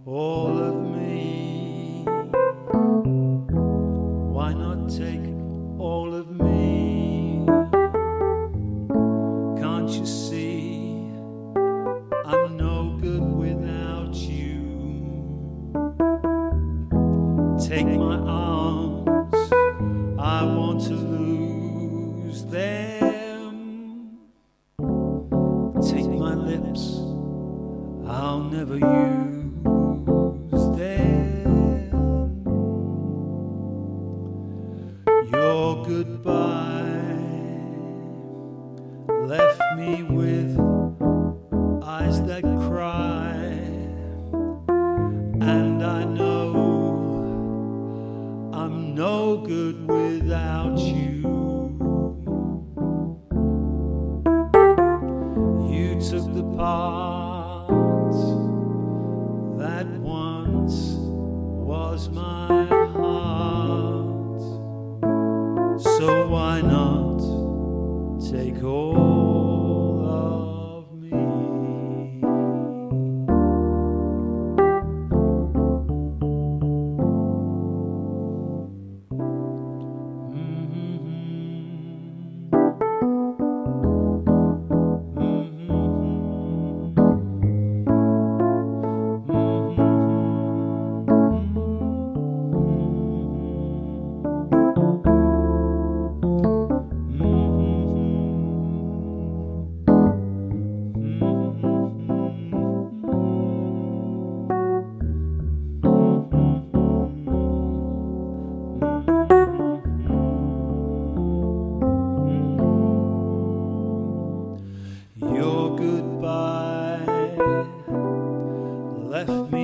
all of me. Why not take all of me? Can't you see I'm no good without you? Take my arms, I want to lose them. Take my lips, I'll never use them. Your goodbye left me with eyes that cry, and I know I'm no good without you. You took the part that once was my heart, so why not take all of me? Your goodbye left me